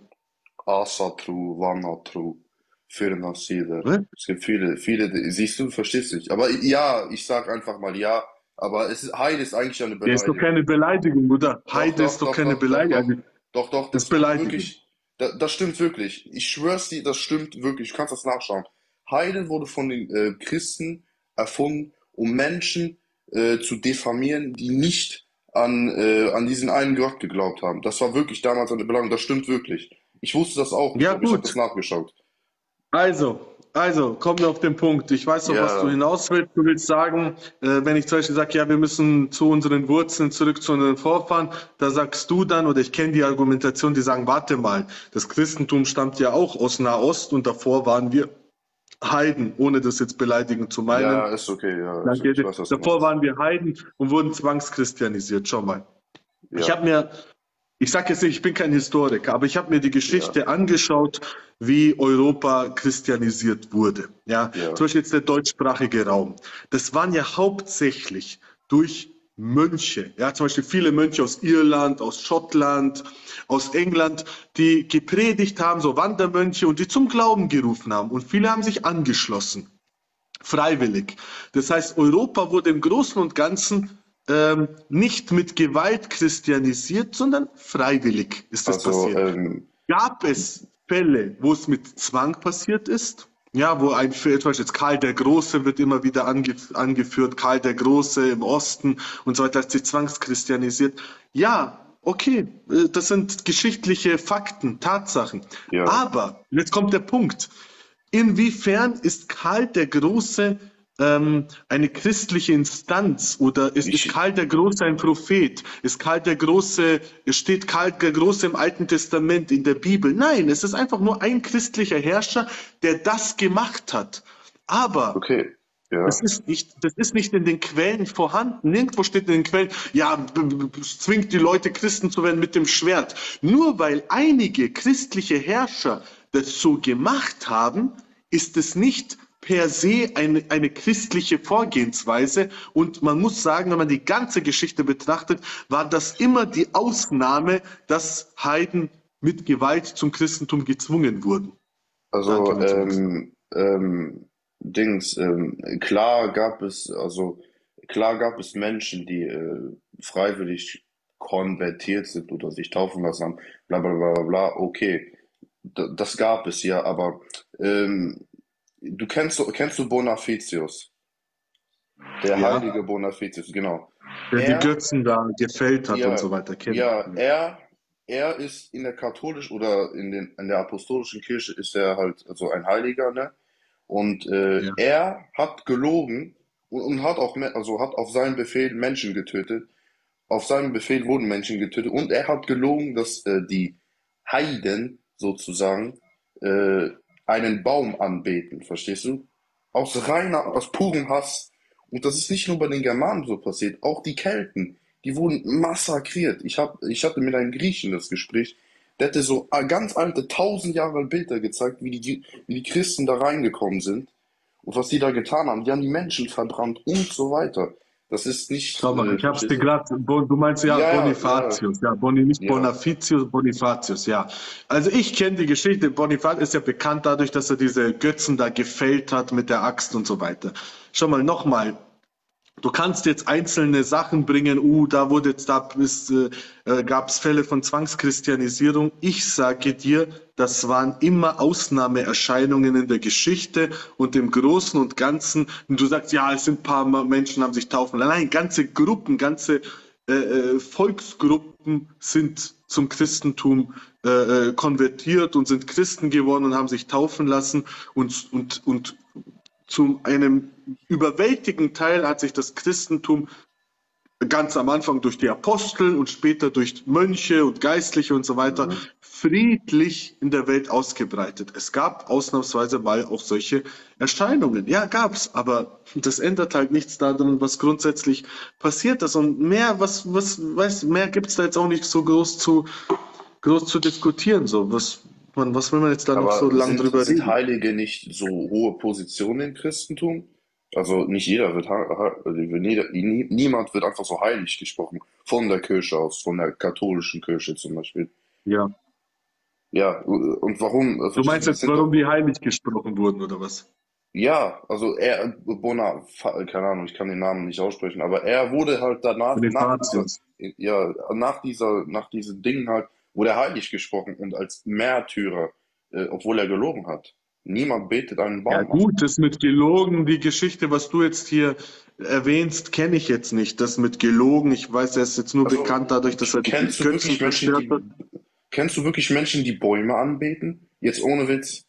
Asatru, Vanatru, Firnasider. Was? Es gibt viele, viele, die- siehst du, verstehst nicht. Aber ja, ich sag einfach mal ja, aber es ist, Heide ist eigentlich eine Der ist doch Beleidigung. keine Beleidigung, oder? Doch, Heide doch, ist doch doch, keine doch, doch, Beleidigung. doch, Also, doch, doch, das ist das kommt Beleidigung. wirklich, da, das stimmt wirklich. Ich schwör's dir, das stimmt wirklich. Du kannst das nachschauen. Heide wurde von den äh, Christen erfunden, um Menschen äh, zu diffamieren, die nicht an, äh, an diesen einen Gott geglaubt haben. Das war wirklich damals eine Beleidigung. Das stimmt wirklich. Ich wusste das auch nicht, Ja, aber ich habe das gut. nachgeschaut. Also, also, kommen wir auf den Punkt. Ich weiß doch, was du Ja, hinaus willst. Du willst sagen, äh, wenn ich zum Beispiel sage, ja, wir müssen zu unseren Wurzeln zurück zu unseren Vorfahren, da sagst du dann, oder ich kenne die Argumentation, die sagen, warte mal, das Christentum stammt ja auch aus Nahost und davor waren wir Heiden, ohne das jetzt beleidigend zu meinen. ja, ist okay, ja, ist Danke okay. Ich dir. weiß, was du Davor meinst. waren wir Heiden und wurden zwangschristianisiert. Schau mal. Ich Ja, habe mir, ich sage jetzt nicht, ich bin kein Historiker, aber ich habe mir die ja, Geschichte angeschaut, wie Europa christianisiert wurde. Ja, ja, zum Beispiel jetzt der deutschsprachige Raum. Das waren ja hauptsächlich durch Mönche. Ja, zum Beispiel viele Mönche aus Irland, aus Schottland, aus England, die gepredigt haben, so Wandermönche und die zum Glauben gerufen haben. Und viele haben sich angeschlossen. Freiwillig. Das heißt, Europa wurde im Großen und Ganzen ähm, nicht mit Gewalt christianisiert, sondern freiwillig ist das also, passiert. ähm, Gab es Fälle, wo es mit Zwang passiert ist? Ja, wo ein, zum Beispiel jetzt Karl der Große wird immer wieder ange, angeführt, Karl der Große im Osten und so weiter, hat sich zwangschristianisiert. Ja, okay, äh, das sind geschichtliche Fakten, Tatsachen. ja, Aber, jetzt kommt der Punkt. Inwiefern ist Karl der Große ähm, eine christliche Instanz oder ist, ist ich, Karl der Große ein Prophet? Ist Karl der Große, steht Karl der Große im Alten Testament in der Bibel? Nein, es ist einfach nur ein christlicher Herrscher, der das gemacht hat. Aber okay, das ja, ist nicht, das ist nicht in den Quellen vorhanden. Nirgendwo steht in den Quellen, ja, b- b- zwingt die Leute Christen zu werden mit dem Schwert. Nur weil einige christliche Herrscher das so gemacht haben, ist es nicht per se eine, eine christliche Vorgehensweise. Und man muss sagen, wenn man die ganze Geschichte betrachtet, war das immer die Ausnahme, dass Heiden mit Gewalt zum Christentum gezwungen wurden. Danke also, mit dem Nix. ähm, ähm, Dings, ähm, klar gab es, also, klar gab es Menschen, die äh, freiwillig konvertiert sind oder sich taufen lassen haben, bla bla bla bla, bla, okay, D das gab es ja, aber ähm, du kennst, kennst du Bonafitius, der Ja, heilige Bonafitius, genau. der die Er Götzen da gefällt hat und Ja, so weiter, kennt. ja, er, er ist in der katholischen oder in den, in der apostolischen Kirche ist er halt so ein Heiliger, ne? Und äh, Ja. er hat gelogen und, und hat auch, me- also hat auf seinen Befehl Menschen getötet. Auf seinem Befehl wurden Menschen getötet und er hat gelogen, dass äh, die Heiden sozusagen äh, einen Baum anbeten, verstehst du? Aus reiner, aus purem Hass. Und das ist nicht nur bei den Germanen so passiert, auch die Kelten, die wurden massakriert. Ich hab, ich hatte mit einem Griechen das Gespräch, der hatte so ganz alte, tausend Jahre alte Bilder gezeigt, wie die, wie die Christen da reingekommen sind und was die da getan haben. Die haben die Menschen verbrannt und so weiter. Das ist nicht, Schau mal, äh, ich hab's verstehst dir du? gerade, du meinst ja Ja, ja, Bonifatius, ja, Boni, nicht ja. Bonafitius, Bonifatius, ja. Also ich kenne die Geschichte, Bonifatius ist ja bekannt dadurch, dass er diese Götzen da gefällt hat mit der Axt und so weiter. Schau mal, nochmal, du kannst jetzt einzelne Sachen bringen, uh, da wurde jetzt, da ist, äh, gab es Fälle von Zwangschristianisierung. Ich sage dir, das waren immer Ausnahmeerscheinungen in der Geschichte und im Großen und Ganzen. Und du sagst, ja, es sind ein paar Menschen, haben sich taufen lassen. Nein, ganze Gruppen, ganze äh, äh, Volksgruppen sind zum Christentum äh, äh, konvertiert und sind Christen geworden und haben sich taufen lassen und, und, und zu einem überwältigenden Teil hat sich das Christentum ganz am Anfang durch die Apostel und später durch Mönche und Geistliche und so weiter Mhm. friedlich in der Welt ausgebreitet. Es gab ausnahmsweise mal auch solche Erscheinungen. Ja, gab's, aber das ändert halt nichts daran, was grundsätzlich passiert ist. Und mehr, was, was, weiß, mehr gibt's da jetzt auch nicht so groß zu, groß zu diskutieren. So, was, man, was will man jetzt da noch so Aber lange sind, drüber sind reden? Heilige nicht so hohe Positionen im Christentum? Also nicht jeder wird, hei- hei- also jeder, nie, niemand wird einfach so heilig gesprochen. Von der Kirche aus, von der katholischen Kirche zum Beispiel. Ja. Ja, und warum? äh, Du Verstehst meinst du, das jetzt, sind warum doch, die heilig gesprochen wurden, oder was? ja, also er, Bona, Fa- keine Ahnung, ich kann den Namen nicht aussprechen, aber er wurde halt danach, nach dieser, Bonifatius. ja, nach dieser, nach diesen Dingen halt, wurde er heilig gesprochen und als Märtyrer, äh, obwohl er gelogen hat. Niemand betet einen Ja Baum an. gut, das mit gelogen, die Geschichte, was du jetzt hier erwähnst, kenne ich jetzt nicht. Das mit gelogen, ich weiß, er ist jetzt nur Also, bekannt dadurch, dass er die kennst du Götzen wirklich Menschen, zerstört hat. die, kennst du wirklich Menschen, die Bäume anbeten? Jetzt ohne Witz,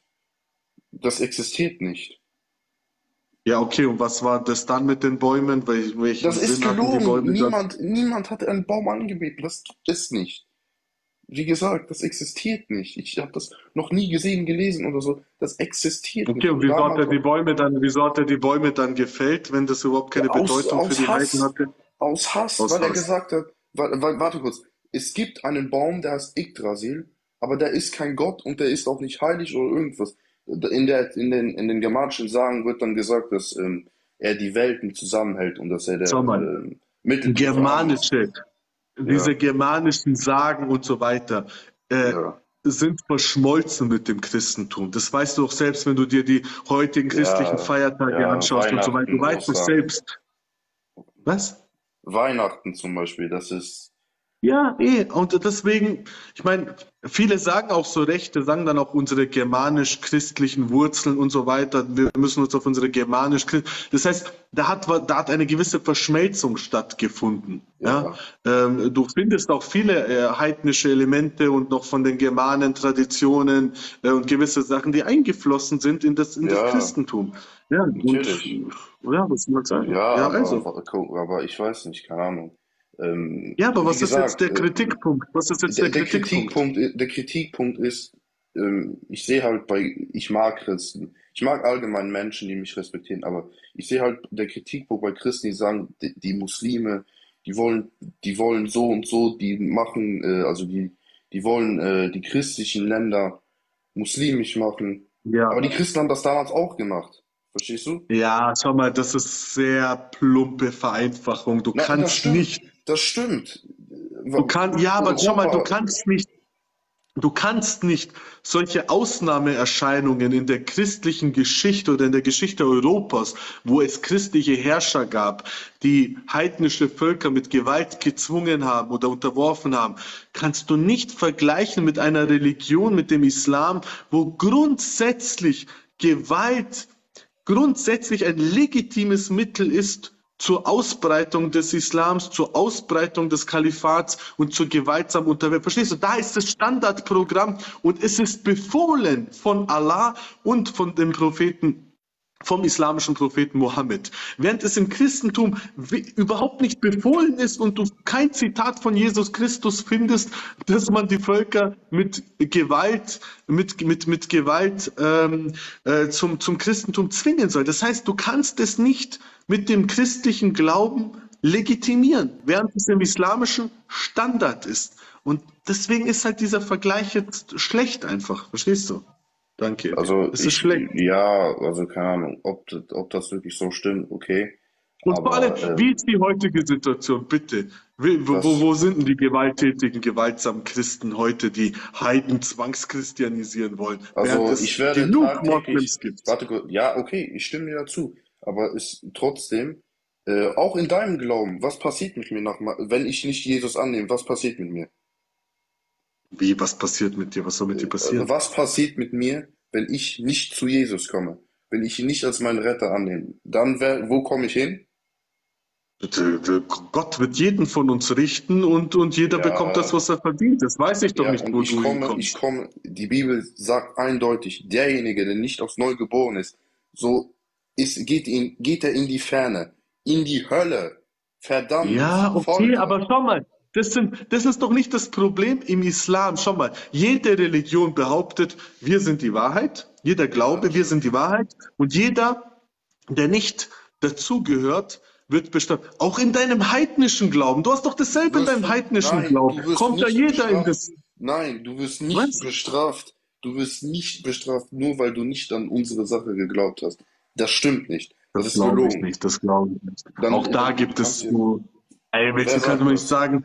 das existiert nicht. Ja, okay, und was war das dann mit den Bäumen? Wel- Welchen Das ist Sinn hatten die gelogen. Bäume dann? Niemand, niemand hat einen Baum angebeten. Das gibt es nicht. Wie gesagt, das existiert nicht. Ich habe das noch nie gesehen, gelesen oder so. Das existiert Okay, nicht. und Und wieso hat damals er war die Bäume dann, wieso hat er die Bäume dann gefällt, wenn das überhaupt ja, keine aus, Bedeutung für aus die Heiden Hass. hatte? Aus Hass, Aus weil er Hass. gesagt hat, wa- wa- warte kurz, es gibt einen Baum, der heißt Yggdrasil, aber der ist kein Gott und der ist auch nicht heilig oder irgendwas. In der, in den, in den germanischen Sagen wird dann gesagt, dass ähm, er die Welten zusammenhält und dass er der Schau mal, ähm, Mittelpunkt für alles ist. germanische, diese Ja, germanischen Sagen und so weiter, äh, ja, sind verschmolzen mit dem Christentum. Das weißt du auch selbst, wenn du dir die heutigen christlichen ja, Feiertage ja, anschaust und so weiter. Du Weihnachten, weißt es Ostern, selbst. Was? Weihnachten zum Beispiel, das ist, Ja, eh. Und deswegen, ich meine, viele sagen auch so Rechte, sagen dann auch unsere germanisch-christlichen Wurzeln und so weiter. Wir müssen uns auf unsere germanisch, das heißt, da hat, da hat eine gewisse Verschmelzung stattgefunden. Ja, ja, ähm, du findest auch viele äh, heidnische Elemente und noch von den Germanen Traditionen äh, und gewisse Sachen, die eingeflossen sind in das, in das ja, Christentum. Ja, und natürlich. ja, was soll man sagen? Ja, Ja, aber, also. aber ich weiß nicht, keine Ahnung. Ähm, Ja, aber wie was ist jetzt gesagt, der äh, Kritikpunkt? Was ist jetzt der, der der Kritikpunkt? Kritikpunkt, der Kritikpunkt ist, ähm, ich sehe halt bei, ich mag Christen, ich mag allgemein Menschen, die mich respektieren, aber ich sehe halt der Kritikpunkt bei Christen, die sagen, die, die Muslime, die wollen, die wollen so und so, die machen, äh, also die, die wollen äh, die christlichen Länder muslimisch machen. Ja. Aber die Christen haben das damals auch gemacht. Verstehst du? Ja, schau mal, das ist sehr plumpe Vereinfachung. Du Na, das kannst stimmt, nicht, das stimmt. du kannst, ja, aber schau mal, du Europa, kannst nicht, du kannst nicht solche Ausnahmeerscheinungen in der christlichen Geschichte oder in der Geschichte Europas, wo es christliche Herrscher gab, die heidnische Völker mit Gewalt gezwungen haben oder unterworfen haben, kannst du nicht vergleichen mit einer Religion, mit dem Islam, wo grundsätzlich Gewalt grundsätzlich ein legitimes Mittel ist zur Ausbreitung des Islams, zur Ausbreitung des Kalifats und zur gewaltsamen Unterwerfung. Verstehst du? Da ist das Standardprogramm und es ist befohlen von Allah und von dem Propheten vom islamischen Propheten Mohammed. Während es im Christentum überhaupt nicht befohlen ist und du kein Zitat von Jesus Christus findest, dass man die Völker mit Gewalt, mit, mit, mit Gewalt ähm, äh, zum, zum Christentum zwingen soll. Das heißt, du kannst es nicht mit dem christlichen Glauben legitimieren, während es im islamischen Standard ist. Und deswegen ist halt dieser Vergleich jetzt schlecht einfach. Verstehst du? Danke. Also Es ist ich, schlecht. ja, also keine Ahnung, ob, das- ob das wirklich so stimmt, okay. Und vor allem, Aber wie ähm, ist die heutige Situation? Bitte. Wie- Wo, wo, das, wo sind denn die gewalttätigen, gewaltsamen Christen heute, die Heiden zwangschristianisieren wollen, während also es ich werde genug tagtäglich, Moslems gibt? warte kurz, ja, okay, ich stimme dir dazu, aber ist trotzdem, äh, auch in deinem Glauben, was passiert mit mir nach, wenn ich nicht Jesus annehme, was passiert mit mir? Wie, was passiert mit dir? Was soll mit dir Äh, passieren? Was passiert mit mir, wenn ich nicht zu Jesus komme? Wenn ich ihn nicht als meinen Retter annehme? Dann wär, wo komme ich hin? D- d- Gott wird jeden von uns richten und, und jeder bekommt das, Ja, was er verdient. Das weiß ich doch ja, nicht, und wo ich du komme, ich hinkommst. komme, die Bibel sagt eindeutig, derjenige, der nicht aufs Neue geboren ist, so ist, geht ihn, geht er in die Ferne, in die Hölle, Verdammnis, Ja, okay, Folter. aber schau mal, das sind, das ist doch nicht das Problem im Islam. Schau mal, jede Religion behauptet, wir sind die Wahrheit, jeder Ja, Glaube, das wir sind stimmt. die Wahrheit und jeder, der nicht dazugehört, wird bestraft. Auch in deinem heidnischen Glauben, du hast doch Du dasselbe in wirst, deinem heidnischen nein, Glauben, du wirst kommt da nicht jeder in bestraft. das, Nein, du wirst nicht was? bestraft. Du wirst nicht bestraft, nur weil du nicht an unsere Sache geglaubt hast. Das stimmt nicht. Das Das ist glaube ich gelogen. nicht, das glaube ich nicht. Dann, Auch da dann gibt kannst es du, so, ey, willst wer du, kannst sagt du mir nicht das? sagen,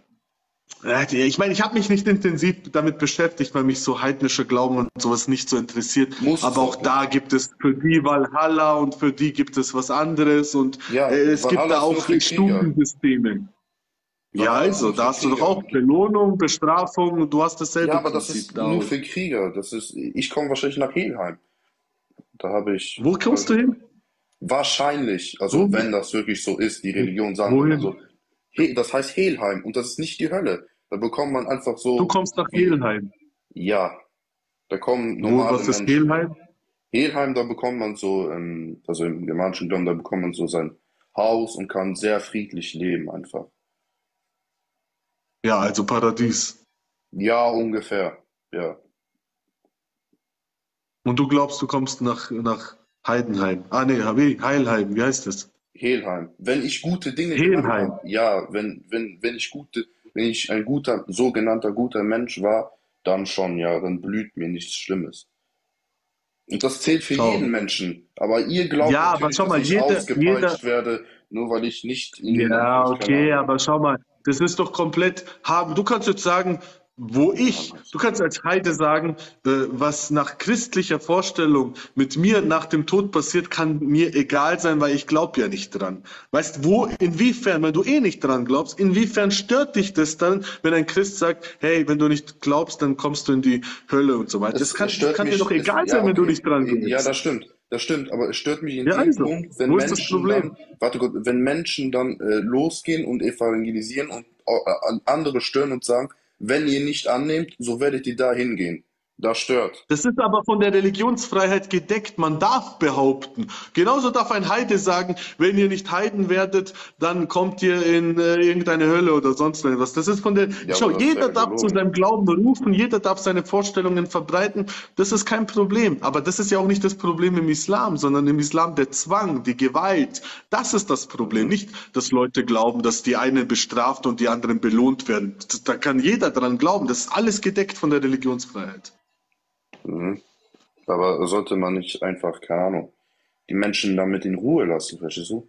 äh, ich meine, ich habe mich nicht intensiv damit beschäftigt, weil mich so heidnische Glauben und sowas nicht so interessiert. Musst Aber du auch auch da nicht. gibt es für die Valhalla und für die gibt es was anderes und Ja, äh, es gibt Valhalla da ist nur auch für Krieger. Stufensysteme. Ja, Valhalla ist also, nur da für hast du doch Krieger. auch Belohnung, Bestrafung, du hast Ja, dasselbe aber das Prinzip ist da nur auch. für Krieger. Das ist, ich komme wahrscheinlich nach Helheim. Da habe ich, Wo kommst du hin? wahrscheinlich, also Wo? wenn das wirklich so ist, die Religion sagen immer Wohin? so, He, das heißt Helheim und das ist nicht die Hölle. Da bekommt man einfach Du so, kommst nach wie, Helheim. ja, da kommen Wo, normale was ist Menschen. Helheim? Helheim, da bekommt man so, ähm, also im germanischen Glauben, da bekommt man so sein Haus und kann sehr friedlich leben einfach. Ja, also Paradies. Ja, ungefähr, ja. Und du glaubst, du kommst nach, nach Heidenheim. Ah, nee, wie? Heilheim, wie heißt das? Helheim. Wenn ich gute Dinge gemacht Helheim. habe, ja, wenn, wenn, wenn ich gute, wenn ich ein guter, sogenannter guter Mensch war, dann schon, ja, dann blüht mir nichts Schlimmes. Und das zählt für jeden Schau. Menschen. Aber ihr glaubt Ja, aber natürlich, schau dass mal, ich jeder, jeder, ausgepeitscht werde, nur weil ich nicht in den ja, Anführungs, keine okay, Ahnung. aber schau mal, das ist doch komplett haben. Du kannst jetzt sagen, wo ich, du kannst als Heide sagen, äh, was nach christlicher Vorstellung mit mir nach dem Tod passiert, kann mir egal sein, weil ich glaube ja nicht dran. Weißt, wo, inwiefern, wenn du eh nicht dran glaubst, inwiefern stört dich das dann, wenn ein Christ sagt, hey, wenn du nicht glaubst, dann kommst du in die Hölle und so weiter. Das Es, kann, es das stört kann dir mich, doch es, egal ja, sein, wenn du okay, nicht dran ja, das glaubst. stimmt, das stimmt, aber es stört mich in Ja, dem also, Punkt, wenn wo ist das Menschen Problem? dann, warte Gott, wenn Menschen dann äh, losgehen und evangelisieren und äh, an andere stören und sagen, wenn ihr nicht annehmt, so werdet ihr da hingehen. Das stört. Das ist aber von der Religionsfreiheit gedeckt. Man darf behaupten. Genauso darf ein Heide sagen, wenn ihr nicht Heiden werdet, dann kommt ihr in äh, irgendeine Hölle oder sonst irgendwas. Das ist von der, Ja, schau, aber das jeder wäre darf zu gelogen. seinem Glauben rufen, jeder darf seine Vorstellungen verbreiten. Das ist kein Problem. Aber das ist ja auch nicht das Problem im Islam, sondern im Islam der Zwang, die Gewalt. Das ist das Problem. Mhm. Nicht, dass Leute glauben, dass die einen bestraft und die anderen belohnt werden. Das, da kann jeder dran glauben. Das ist alles gedeckt von der Religionsfreiheit. Mhm. Aber sollte man nicht einfach, keine Ahnung, die Menschen damit in Ruhe lassen, verstehst du?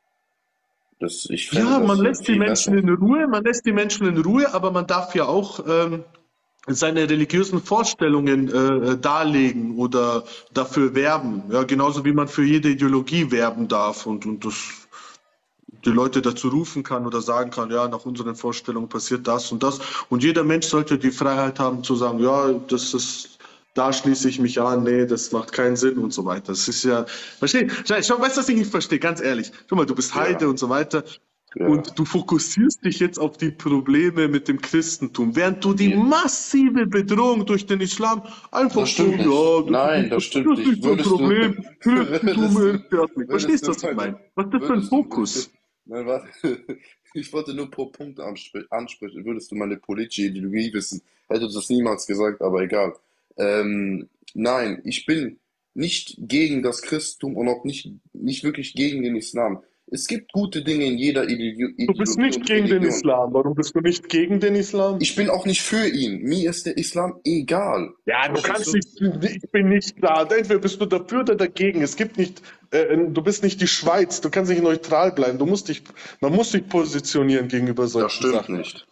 Das, ich fände Ja, das man viel lässt die Menschen besser. in Ruhe, man lässt die Menschen in Ruhe, aber man darf ja auch ähm, seine religiösen Vorstellungen äh, darlegen oder dafür werben. Ja, genauso wie man für jede Ideologie werben darf und, und das die Leute dazu rufen kann oder sagen kann, ja, nach unseren Vorstellungen passiert das und das. Und jeder Mensch sollte die Freiheit haben zu sagen, ja, das ist, da schließe ich mich an, nee, das macht keinen Sinn und so weiter. Das ist ja, verstehe, schau, weißt du, was ich nicht verstehe, ganz ehrlich. Schau mal, du bist Heide Ja. und so weiter. Ja. Und du fokussierst dich jetzt auf die Probleme mit dem Christentum, während du die Ja. massive Bedrohung durch den Islam einfach Das so, stimmt ja, nicht. das ist Nein, nicht, das das stimmt ist nicht. nicht so ein Würdest du, Problem, Christentum würdest du, entfernt mich. würdest Verstehst du du, was ich meine, meine? Was ist das für ein würdest du, Fokus? nein, warte, ich wollte nur pro Punkt anspre- ansprechen. Würdest du meine politische Ideologie wissen, hätte du das niemals gesagt, aber egal. Ähm, nein, ich bin nicht gegen das Christentum und auch nicht, nicht wirklich gegen den Islam. Es gibt gute Dinge in jeder Ideologie, Du bist Ideologie nicht und gegen den Religion. Islam. Warum bist du nicht gegen den Islam? Ich bin auch nicht für ihn. Mir ist der Islam egal. Ja, du Verstehst kannst du? nicht, ich bin nicht da. Entweder bist du dafür oder dagegen. Es gibt nicht, äh, du bist nicht die Schweiz. Du kannst nicht neutral bleiben. Du musst dich, man muss sich positionieren gegenüber Das solchen stimmt Sachen. nicht.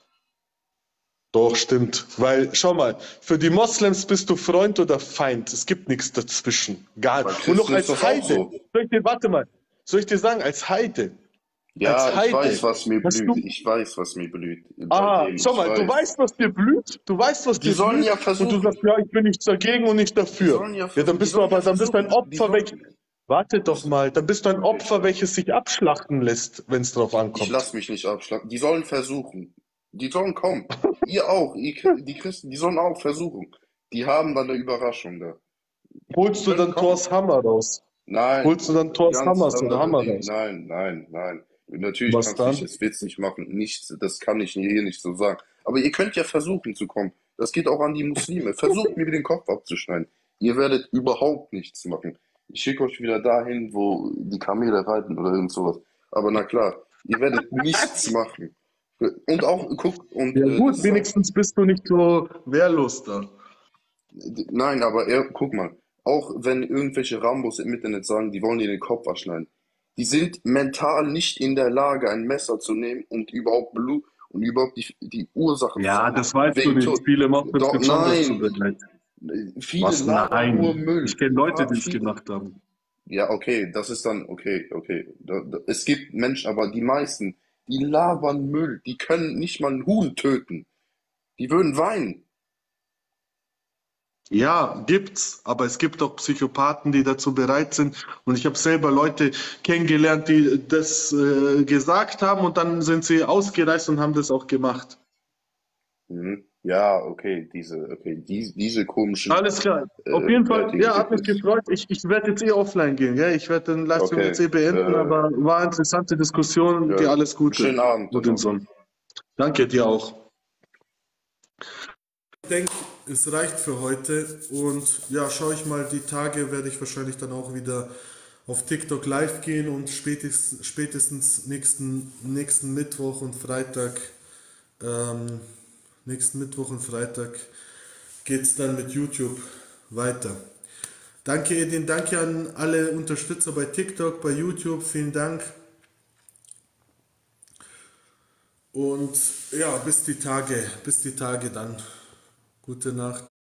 Doch, stimmt. Weil, schau mal, für die Moslems bist du Freund oder Feind. Es gibt nichts dazwischen. Gar. Bei Und noch Christen ist als das auch Heide. so. Soll ich dir, warte mal, soll ich dir sagen, als Heide, Ja, als ich weiß, Heide, was mir hast blüht. du, Ich weiß, was mir blüht. Bei ah, dem, schau ich mal, du weiß. weißt, was dir blüht, du weißt, was Die dir sollen blüht, ja und du versuchen, sagst, ja, ich bin nichts dagegen und nicht die dafür. sollen ja Ja, dann versuchen, die bist du sollen ja aber, dann bist du ein versuchen, die Opfer, welch, sollen, warte doch das, mal, dann bist du ein okay, ich Opfer, weiß. welches sich abschlachten lässt, wenn es drauf Ich ankommt. lasse mich nicht abschlagen. Die sollen versuchen. Die sollen kommen. Ihr auch, ihr, Chri- die Christen, die sollen auch versuchen. Die haben dann eine Überraschung da. Die Holst du können dann kommen. Thors Hammer raus? Nein, Holst du dann Thors ganz Hammers oder andere Hammer Dinge. raus? Nein, nein, nein. Natürlich Was kannst du dich dann? jetzt witzig machen. Nichts, das kann ich hier nicht so sagen. Aber ihr könnt ja versuchen zu kommen. Das geht auch an die Muslime. Versucht mir den Kopf abzuschneiden. Ihr werdet überhaupt nichts machen. Ich schicke euch wieder dahin, wo die Kamele reiten oder irgend sowas. Aber na klar, ihr werdet nichts machen. Und auch, guck, und Ja äh, gut, das ist auch, wenigstens bist du nicht so wehrlos da. nein, aber er, guck mal, auch wenn irgendwelche Rambos im Internet sagen, die wollen dir den Kopf abschneiden, die sind mental nicht in der Lage, ein Messer zu nehmen und überhaupt Blut und überhaupt die, die Ursachen zu Ja, sagen, das weißt du wegen nicht. Tod. Viele Moslems Doch, sind schon dazu nein, bereit. viele Was? labern nur Nein. Müll. Ich kenne Leute, Ja, die es viele. gemacht haben. Ja, okay, das ist dann, okay, okay. Da, da, es gibt Menschen, aber die meisten, die labern Müll, die können nicht mal einen Huhn töten. Die würden weinen. Ja, gibt's, aber es gibt auch Psychopathen, die dazu bereit sind. Und ich habe selber Leute kennengelernt, die das äh, gesagt haben und dann sind sie ausgereist und haben das auch gemacht. Mhm. Ja, okay, diese, okay, die, diese komischen Alles klar. Auf äh, jeden Fall, Dinge ja, hat gibt mich es. gefreut. Ich, ich werde jetzt eh offline gehen, gell? Ich werde den Livestream Okay, jetzt eh beenden, äh, aber war eine interessante Diskussion. Dir ja, alles einen Gute, schönen Abend dann noch. Odinson. Danke dir auch. Ich denke, es reicht für heute und ja, schaue ich mal, die Tage werde ich wahrscheinlich dann auch wieder auf TikTok live gehen und spätestens, spätestens nächsten, nächsten Mittwoch und Freitag, ähm, nächsten Mittwoch und Freitag geht es dann mit YouTube weiter. Danke Edin, danke an alle Unterstützer bei TikTok, bei YouTube, vielen Dank. Und ja, bis die Tage, bis die Tage dann. Gute Nacht.